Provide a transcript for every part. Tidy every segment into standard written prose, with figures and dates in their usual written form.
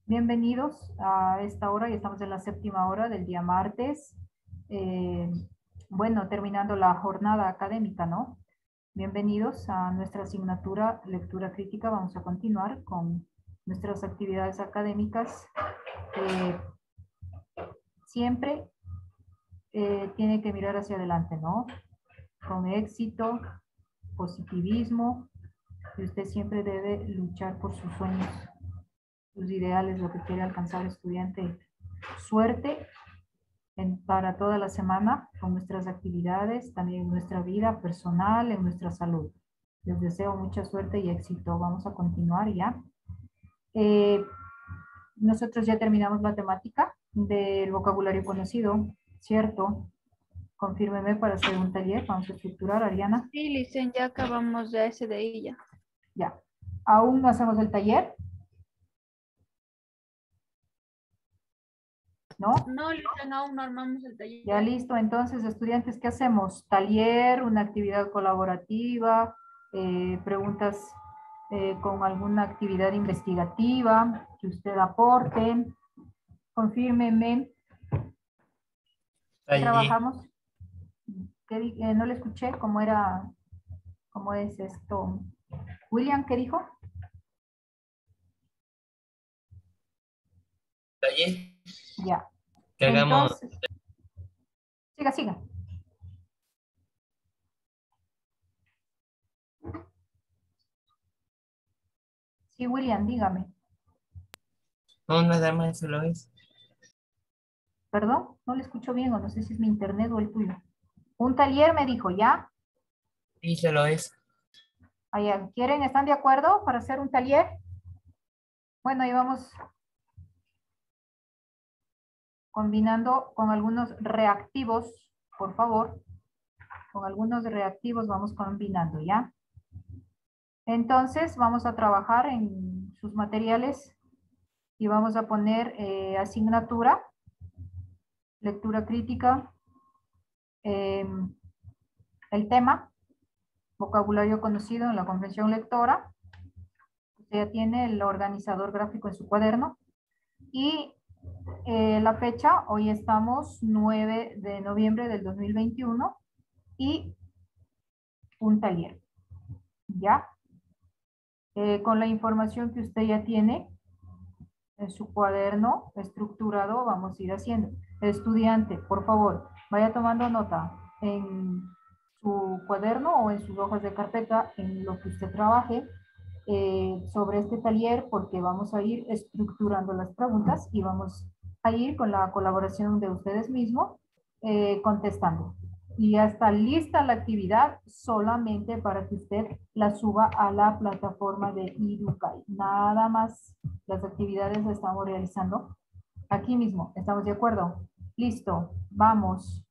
Bienvenidos a esta hora, ya estamos en la séptima hora del día martes. Eh, bueno, terminando la jornada académica, ¿no? Bienvenidos a nuestra asignatura Lectura Crítica. Vamos a continuar con nuestras actividades académicas. Siempre tiene que mirar hacia adelante, ¿no? Con éxito, positivismo, y usted siempre debe luchar por sus sueños, sus ideales, lo que quiere alcanzar estudiante. Suerte para toda la semana con nuestras actividades, también en nuestra vida personal, en nuestra salud. Les deseo mucha suerte y éxito. Vamos a continuar ya. Nosotros ya terminamos la temática del vocabulario conocido, ¿cierto? Confírmeme para hacer un taller. Vamos a estructurar, Ariana. Sí, Licen, ya acabamos ya ese de ella. Ya. ¿Aún no hacemos el taller? ¿No? No, Licen, aún no armamos el taller. Ya listo. Entonces, estudiantes, ¿qué hacemos? Taller, una actividad colaborativa, preguntas con alguna actividad investigativa que usted aporte. Confírmeme. ¿Qué Allí, trabajamos? No le escuché cómo era, cómo es esto. William, ¿qué dijo? allí, Ya. que hagamos, Entonces, siga, siga. Sí, William, dígame. no, nada más eso lo es. Perdón, no le escucho bien o no sé si es mi internet o el tuyo. Un taller me dijo, ¿ya? Y se lo es. Allá, ¿quieren? ¿Están de acuerdo para hacer un taller? Bueno, ahí vamos combinando con algunos reactivos, por favor. Con algunos reactivos vamos combinando, ¿ya? Entonces, vamos a trabajar en sus materiales y vamos a poner asignatura, lectura crítica, el tema, vocabulario conocido en la comprensión lectora. Usted ya tiene el organizador gráfico en su cuaderno. Y la fecha, hoy estamos 9 de noviembre del 2021 y un taller, ¿ya? Con la información que usted ya tiene en su cuaderno estructurado, vamos a ir haciendo. Estudiante, por favor, vaya tomando nota en su cuaderno o en sus hojas de carpeta, en lo que usted trabaje sobre este taller, porque vamos a ir estructurando las preguntas y vamos a ir con la colaboración de ustedes mismos contestando. Y ya está lista la actividad solamente para que usted la suba a la plataforma de Educay. Nada más, las actividades las estamos realizando aquí mismo. ¿Estamos de acuerdo? Listo, vamos.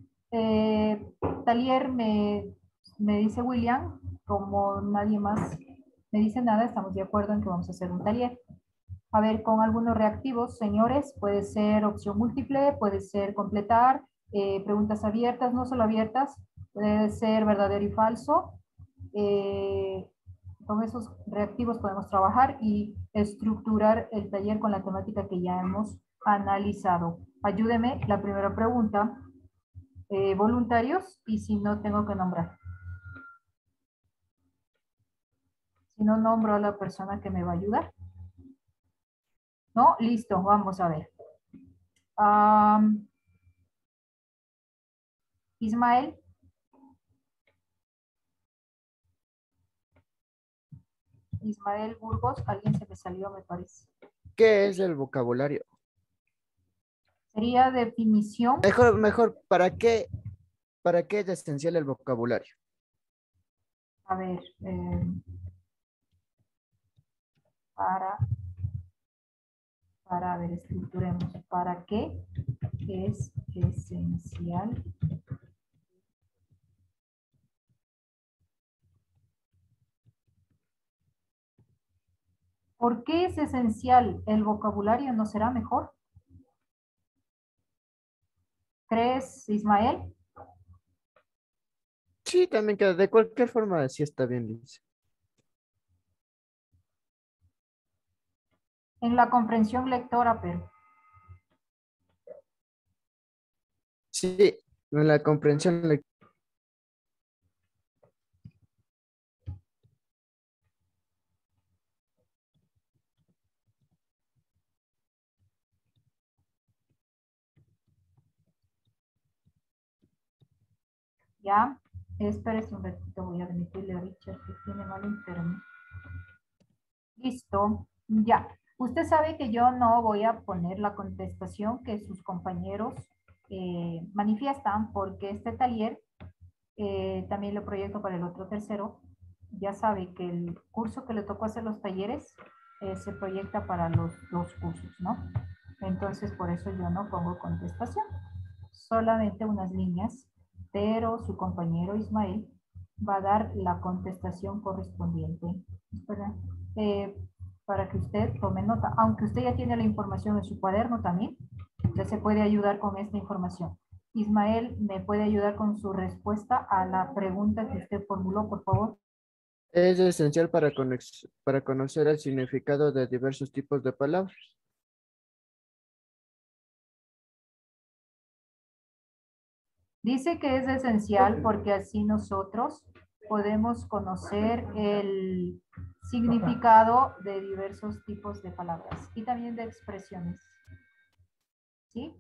Taller me dice William, como nadie más me dice nada, estamos de acuerdo en que vamos a hacer un taller. A ver, con algunos reactivos, señores, puede ser opción múltiple, puede ser completar, preguntas abiertas, no solo abiertas, puede ser verdadero y falso. Eh, con esos reactivos podemos trabajar y estructurar el taller con la temática que ya hemos analizado. Ayúdeme, la primera pregunta, voluntarios, y si no tengo que nombrar. Si no nombro a la persona que me va a ayudar. ¿No? Listo, vamos a ver. Ismael. Ismael Burgos, alguien se me salió, me parece. ¿Qué es el vocabulario? Sería definición. Mejor, para qué es esencial el vocabulario? A ver, para, a ver, estructuremos. ¿Para qué es esencial? ¿Por qué es esencial el vocabulario? ¿No será mejor? ¿Crees, Ismael? Sí, también que de cualquier forma sí está bien, dice. En la comprensión lectora, pero Sí, en la comprensión lectora. ya. Espérese un ratito, voy a admitirle a Richard que tiene mal internet. Listo, ya. Usted sabe que yo no voy a poner la contestación que sus compañeros manifiestan porque este taller también lo proyecto para el otro tercero. Ya sabe que el curso que le tocó hacer los talleres se proyecta para los dos cursos, ¿no? Entonces, por eso yo no pongo contestación, solamente unas líneas, pero su compañero Ismael va a dar la contestación correspondiente. Espera, eh, para que usted tome nota, aunque usted ya tiene la información en su cuaderno también, ya se puede ayudar con esta información. Ismael, ¿me puede ayudar con su respuesta a la pregunta que usted formuló, por favor? Es esencial para conocer el significado de diversos tipos de palabras. Dice que es esencial porque así nosotros podemos conocer el significado de diversos tipos de palabras y también de expresiones. ¿Sí?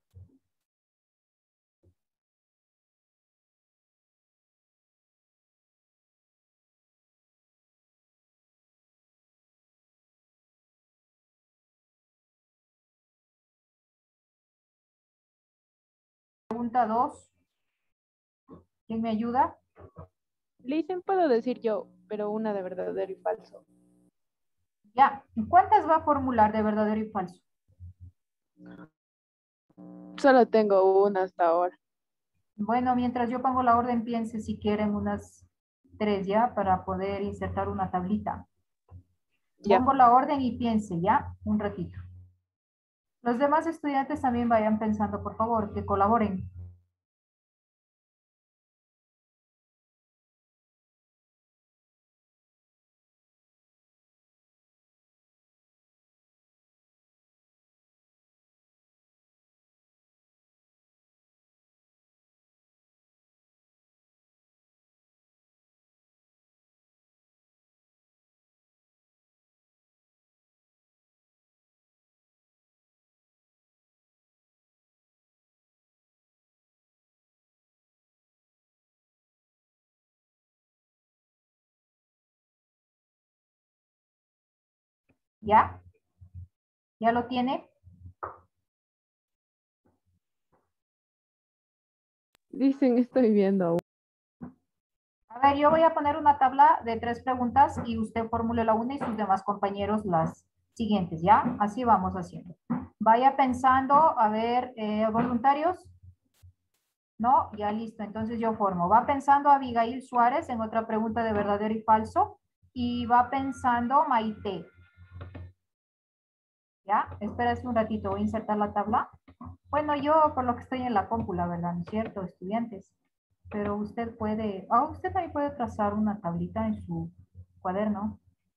Pregunta 2. ¿Quién me ayuda? Listen, puedo decir yo, pero una de verdadero y falso. Ya. ¿Cuántas va a formular de verdadero y falso? Solo tengo una hasta ahora. Bueno, mientras yo pongo la orden, piense si quieren unas 3 ya para poder insertar una tablita. Ya. Pongo la orden y piense ya un ratito. Los demás estudiantes también vayan pensando, por favor, que colaboren. ¿Ya? ¿Ya lo tiene? Dicen, estoy viendo aún. A ver, yo voy a poner una tabla de 3 preguntas y usted formule la una y sus demás compañeros las siguientes, ¿ya? Así vamos haciendo. Vaya pensando, a ver, voluntarios. No, ya listo, entonces yo formo. Va pensando Abigail Suárez en otra pregunta de verdadero y falso y va pensando Maite. ¿Ya? Espérese un ratito, voy a insertar la tabla. Bueno, yo por lo que estoy en la cómpula, ¿verdad? ¿No es cierto, estudiantes? Pero usted puede, usted también puede trazar una tablita en su cuaderno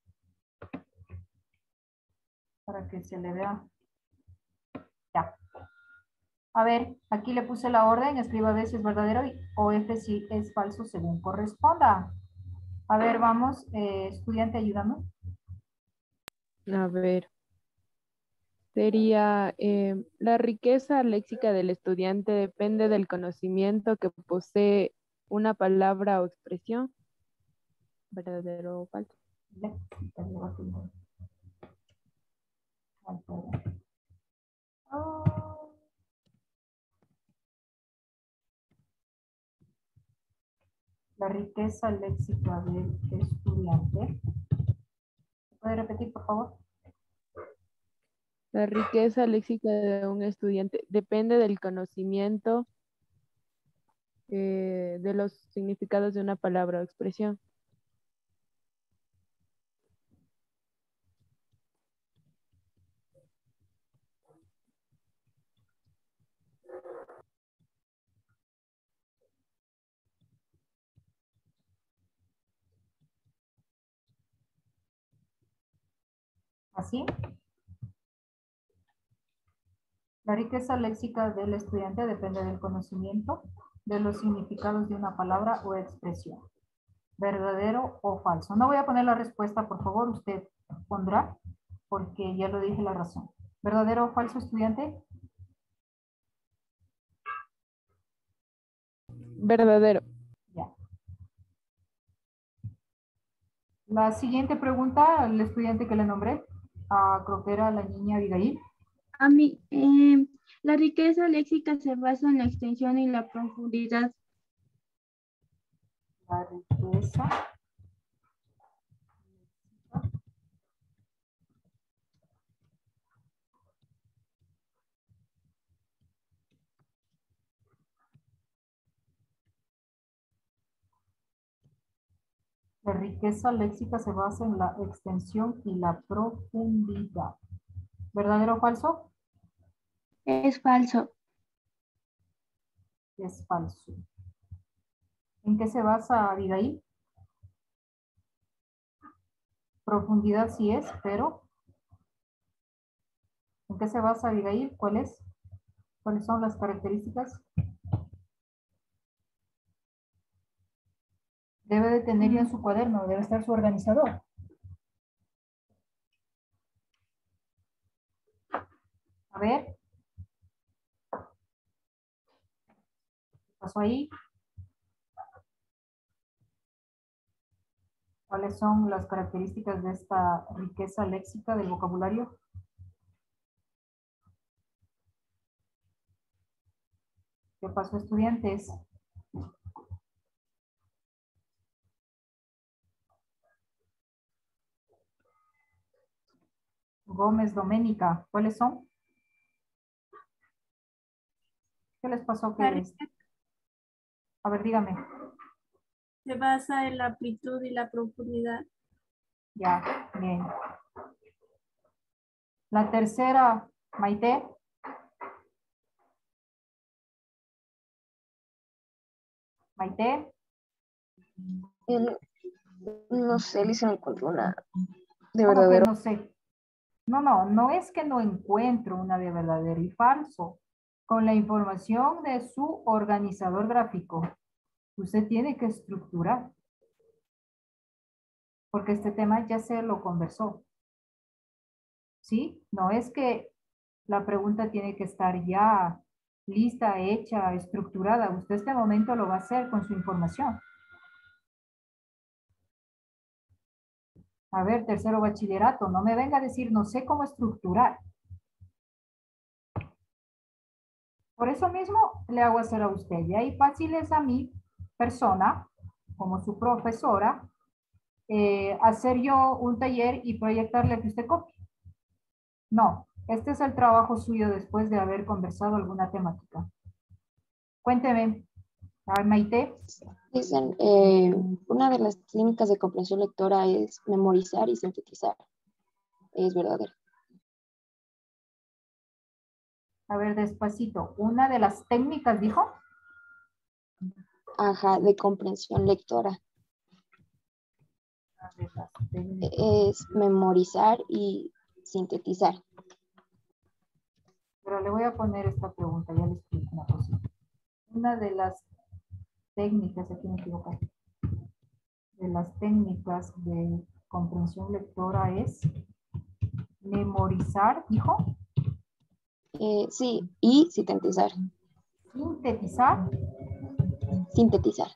para que se le vea. Ya. A ver, aquí le puse la orden, escriba B si es verdadero o F si es falso según corresponda. A ver, vamos, estudiante, ayúdame. A ver, sería la riqueza léxica del estudiante depende del conocimiento que posee una palabra o expresión. ¿Verdadero o falso? Léxica, lleva tu nombre. Ay, perdón. Ah, la riqueza léxica del estudiante. ¿Puede repetir, por favor? La riqueza léxica de un estudiante depende del conocimiento de los significados de una palabra o expresión. ¿Así? La riqueza léxica del estudiante depende del conocimiento de los significados de una palabra o expresión. ¿Verdadero o falso? No voy a poner la respuesta, por favor, usted pondrá, porque ya lo dije la razón. ¿Verdadero o falso, estudiante? Verdadero. Ya. La siguiente pregunta, al estudiante que le nombré, creo que era la niña Abigail. A mí, la riqueza léxica se basa en la extensión y la profundidad. La riqueza. La riqueza léxica se basa en la extensión y la profundidad. ¿Verdadero o falso? Es falso. Es falso. ¿En qué se basa Abigail? Profundidad sí es, pero ¿en qué se basa Abigail? ¿Cuáles son las características? Debe de tener ya en su cuaderno, debe estar su organizador. A ver. ¿Qué pasó ahí? ¿Cuáles son las características de esta riqueza léxica del vocabulario? ¿Qué pasó, estudiantes? Gómez, Doménica, ¿cuáles son? ¿Qué les pasó? A ver, dígame. Se basa en la amplitud y la profundidad. Ya, bien. La tercera, Maite. Maite. No sé, Lisa, no encuentro una de ¿Cómo que verdadero. no sé? No es que no encuentro una de verdadero y falso. Con la información de su organizador gráfico, usted tiene que estructurar. Porque este tema ya se lo conversó. ¿Sí? No es que la pregunta tiene que estar ya lista, hecha, estructurada. Usted este momento lo va a hacer con su información. A ver, tercero bachillerato, no me venga a decir, no sé cómo estructurar. Por eso mismo le hago hacer a usted. Y ahí fácil es a mi persona, como su profesora, hacer yo un taller y proyectarle que usted copie. No, este es el trabajo suyo después de haber conversado alguna temática. Cuénteme, Maite. Dicen, una de las técnicas de comprensión lectora es memorizar y sintetizar. Es verdadero. A ver, despacito. Una de las técnicas, dijo. Ajá, de comprensión lectora. Es memorizar y sintetizar. Pero le voy a poner esta pregunta, ya le explico una cosita. Una de las técnicas, aquí me equivoco, de las técnicas de comprensión lectora es memorizar, dijo. Sí, y sintetizar. Sintetizar. Sintetizar.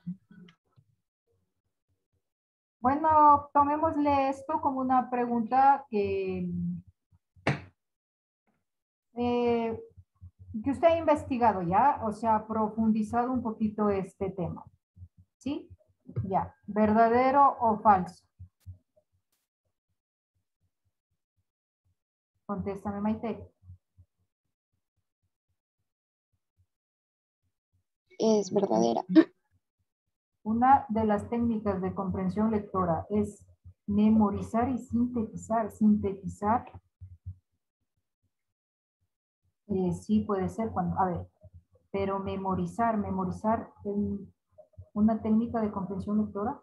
Bueno, tomémosle esto como una pregunta que usted ha investigado ya, o sea, ha profundizado un poquito este tema. ¿Sí? Ya. ¿Verdadero o falso? Contéstame, Maite. Es verdadera. Una de las técnicas de comprensión lectora es memorizar y sintetizar. Sintetizar. Sí, puede ser cuando, a ver, pero memorizar en una técnica de comprensión lectora.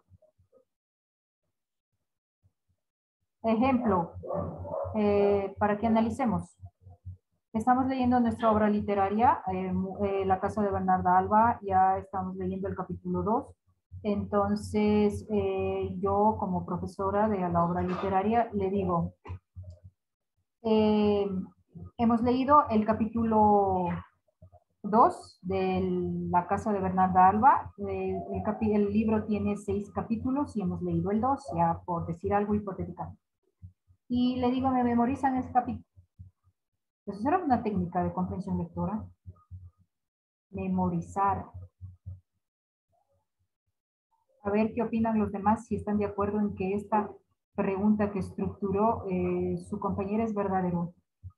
Ejemplo, para que analicemos. Estamos leyendo nuestra obra literaria, La casa de Bernarda Alba, ya estamos leyendo el capítulo 2. Entonces, yo como profesora de la obra literaria le digo, hemos leído el capítulo 2 de La casa de Bernarda Alba. El libro tiene 6 capítulos y hemos leído el 2, ya por decir algo hipotético. Y le digo, me memorizan ese capítulo. Eso era una técnica de comprensión lectora. Memorizar. A ver qué opinan los demás, si están de acuerdo en que esta pregunta que estructuró su compañera es verdadero.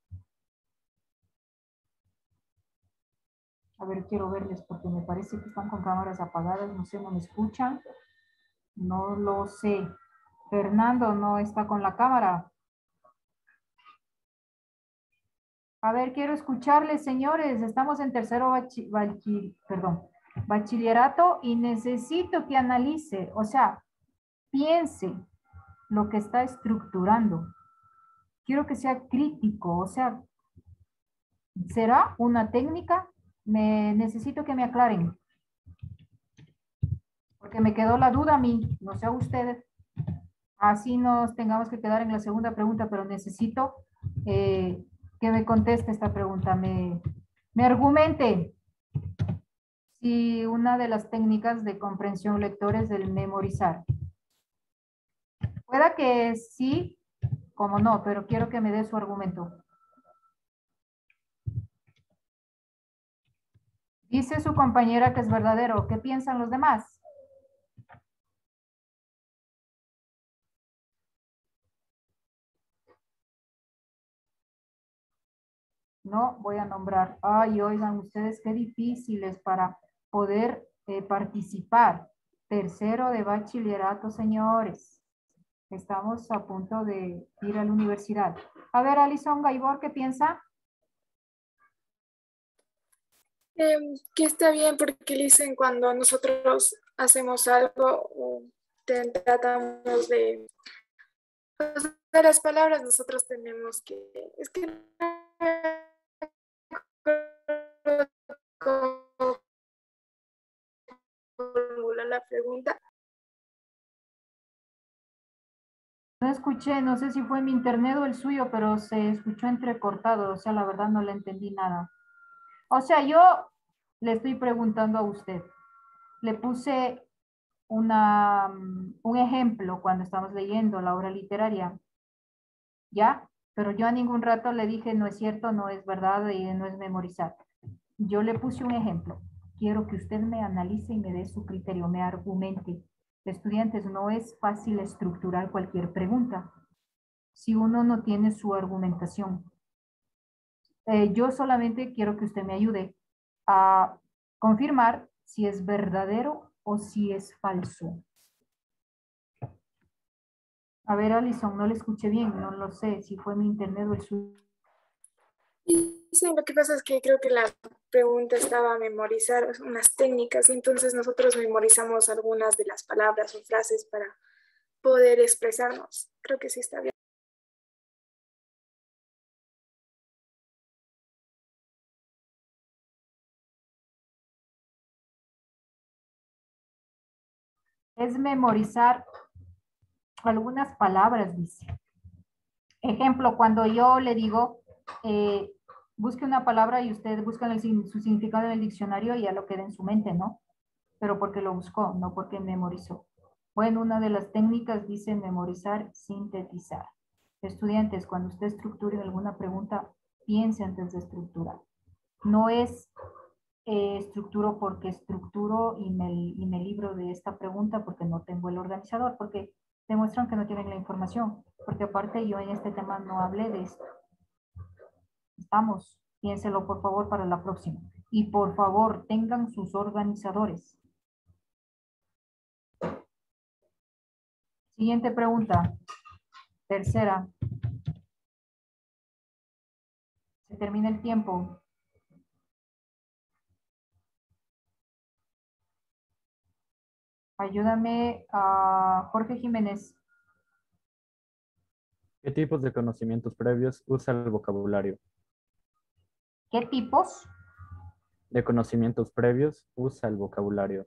A ver, quiero verles porque me parece que están con cámaras apagadas. No sé, no me escuchan. No lo sé. Fernando no está con la cámara. A ver, quiero escucharles, señores. Estamos en tercero bachillerato y necesito que analice, o sea, piense lo que está estructurando. Quiero que sea crítico, o sea, ¿será una técnica? Necesito que me aclaren. Porque me quedó la duda a mí, no sé a ustedes. Así nos tengamos que quedar en la segunda pregunta, pero necesito que me conteste esta pregunta, me argumente si una de las técnicas de comprensión lector es el memorizar. Pueda que sí, como no, pero quiero que me dé su argumento. Dice su compañera que es verdadero. ¿Qué piensan los demás? No voy a nombrar. Ay, oigan, ustedes qué difíciles para poder participar. Tercero de bachillerato, señores. Estamos a punto de ir a la universidad. A ver, Alison Gaibor, ¿qué piensa? Que está bien porque dicen cuando nosotros hacemos algo o tratamos de las palabras, nosotros tenemos que, es que no formula la pregunta. No escuché, no sé si fue mi internet o el suyo, pero se escuchó entrecortado, o sea, la verdad no le entendí nada. O sea, yo le estoy preguntando a usted. Le puse un ejemplo cuando estamos leyendo la obra literaria, ¿ya? Pero yo a ningún rato le dije, no es cierto, no es verdad y no es memorizar. Yo le puse un ejemplo. Quiero que usted me analice y me dé su criterio, me argumente. Estudiantes, no es fácil estructurar cualquier pregunta si uno no tiene su argumentación. Yo solamente quiero que usted me ayude a confirmar si es verdadero o si es falso. A ver, Alison, no le escuché bien, no lo sé si fue mi internet o el suyo. Sí, lo que pasa es que creo que la pregunta estaba a memorizar unas técnicas y entonces nosotros memorizamos algunas de las palabras o frases para poder expresarnos. Creo que sí está bien. Es memorizar algunas palabras, dice. Ejemplo, cuando yo le digo, busque una palabra y usted busca su significado en el diccionario y ya lo queda en su mente, ¿no? Pero porque lo buscó, no porque memorizó. Bueno, una de las técnicas dice memorizar, sintetizar. Estudiantes, cuando usted estructure alguna pregunta, piense antes de estructurar. No es estructuro porque estructuro y me libro de esta pregunta porque no tengo el organizador, porque demuestran que no tienen la información, porque aparte yo en este tema no hablé de esto. Estamos, piénselo por favor para la próxima. Y por favor, tengan sus organizadores. Siguiente pregunta. Tercera. Se termina el tiempo. Ayúdame a Jorge Jiménez. ¿Qué tipos de conocimientos previos usa el vocabulario? ¿Qué tipos de conocimientos previos usa el vocabulario?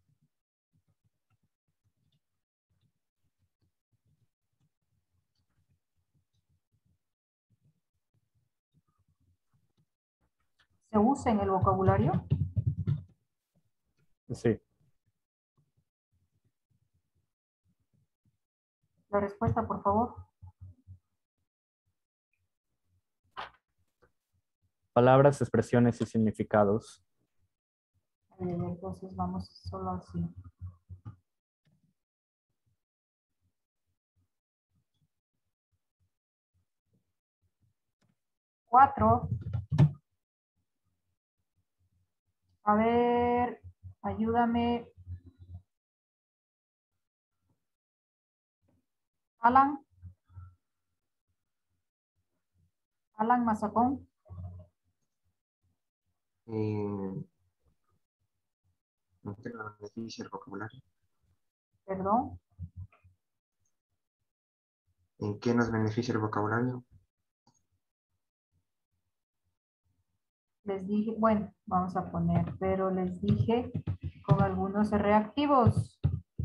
se usa en el vocabulario? Sí. La respuesta, por favor. Palabras, expresiones y significados. Entonces vamos solo así. Cuatro. A ver, ayúdame. Alan. Alan Mazacón. ¿En qué nos beneficia el vocabulario? Perdón. ¿En qué nos beneficia el vocabulario? Les dije, bueno, vamos a poner, pero les dije con algunos reactivos.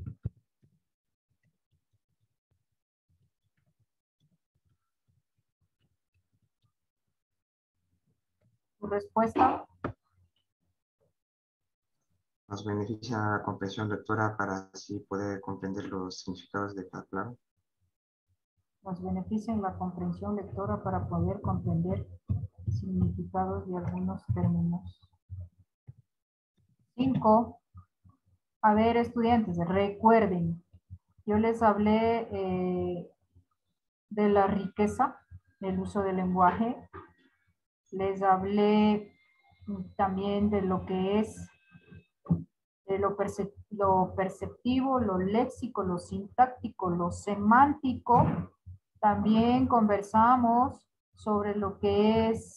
¿Tu respuesta? Nos beneficia la comprensión lectora para así poder comprender los significados de cada palabra. Nos beneficia en la comprensión lectora para poder comprender significados de algunos términos. 5. A ver, estudiantes, recuerden, yo les hablé de la riqueza, del uso del lenguaje. Les hablé también de lo que es de lo perceptivo, lo léxico, lo sintáctico, lo semántico. También conversamos sobre lo que es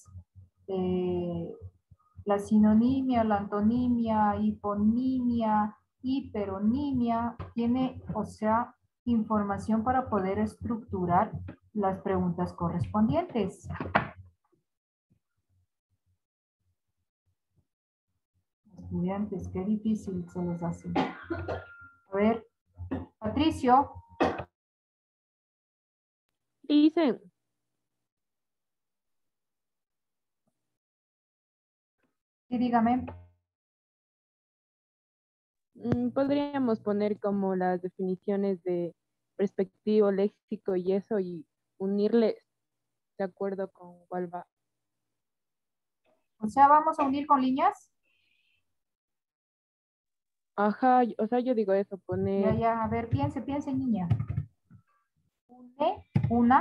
la sinonimia, la antonimia, hiponimia, hiperonimia. Tiene, o sea, información para poder estructurar las preguntas correspondientes. Estudiantes, qué difícil se les hace. A ver, Patricio. Dicen, Sí, dígame. podríamos poner como las definiciones de perspectivo, léxico y eso y unirles de acuerdo con cuál va. O sea, vamos a unir con líneas. Ajá, o sea, yo digo eso, poner Ya, a ver, piense, niña. Una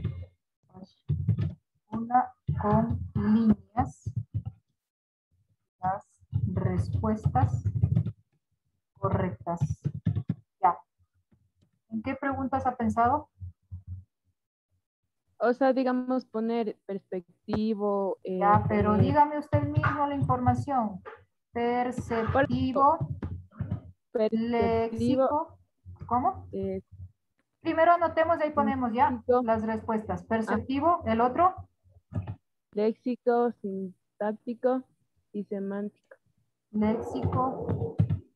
con líneas. Las respuestas correctas. Ya. ¿En qué preguntas ha pensado? o sea, digamos, poner perspectivo. Ya, pero poner dígame usted mismo la información. Perceptivo, perspectivo, léxico. ¿Cómo? Primero anotemos y ahí ponemos ya léxico, las respuestas. Perceptivo, el otro. léxico, sintáctico y semántico. Léxico,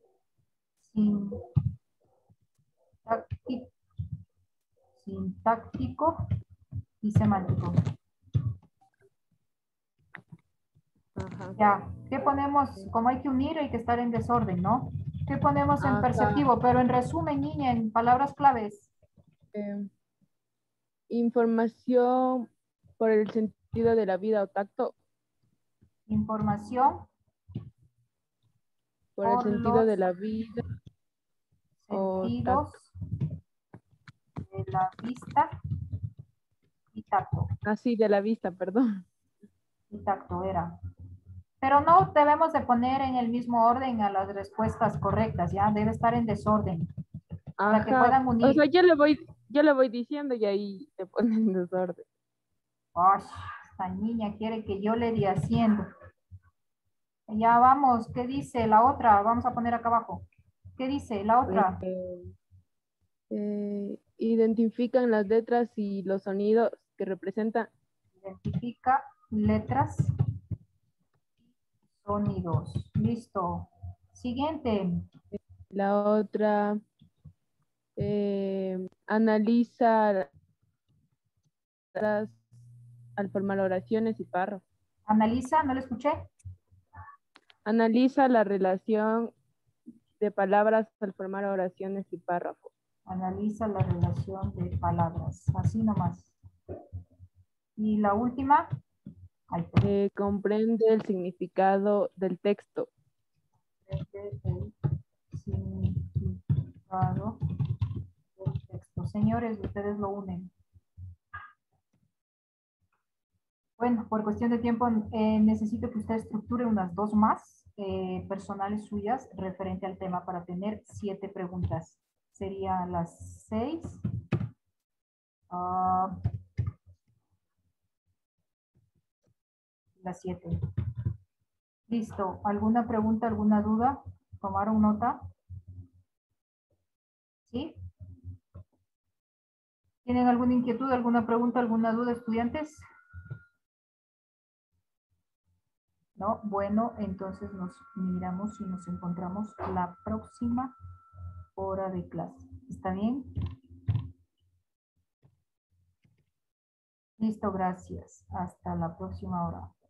sintáctico y semántico. Ajá. Ya, ¿qué ponemos? Como hay que unir, hay que estar en desorden, ¿no? ¿Qué ponemos en Ajá. perceptivo? Pero en resumen, niña, en palabras claves. Información por el sentido de la vida o tacto. Información Por el por sentido los de la vida o sentidos tacto. de la vista y tacto. Ah, sí, de la vista, perdón. Y tacto era. Pero no debemos de poner en el mismo orden a las respuestas correctas, ¿ya? Debe estar en desorden. Para que puedan unir. O sea, yo le voy diciendo y ahí te ponen en desorden. Ay, esta niña quiere que yo le di haciendo. Ya vamos, ¿qué dice la otra? Vamos a poner acá abajo. ¿Qué dice la otra? Identifican las letras y los sonidos que representan. Identifica letras Sonidos. Listo. Siguiente. La otra, analiza al formar oraciones y párrafos. Analiza, no lo escuché. Analiza la relación de palabras al formar oraciones y párrafos. Analiza la relación de palabras. Así nomás. Y la última. Ay, perdón. Comprende el significado del texto. El significado del texto. Señores, ustedes lo unen. Bueno, por cuestión de tiempo, necesito que usted estructure unas 2 más personales suyas referente al tema para tener 7 preguntas. Serían las 6. Las 7. Listo. ¿Alguna pregunta, alguna duda? ¿Tomaron nota? ¿Sí? ¿Tienen alguna inquietud, alguna pregunta, alguna duda, estudiantes? No, bueno, entonces nos miramos y nos encontramos la próxima hora de clase. ¿Está bien? Listo, gracias. Hasta la próxima hora.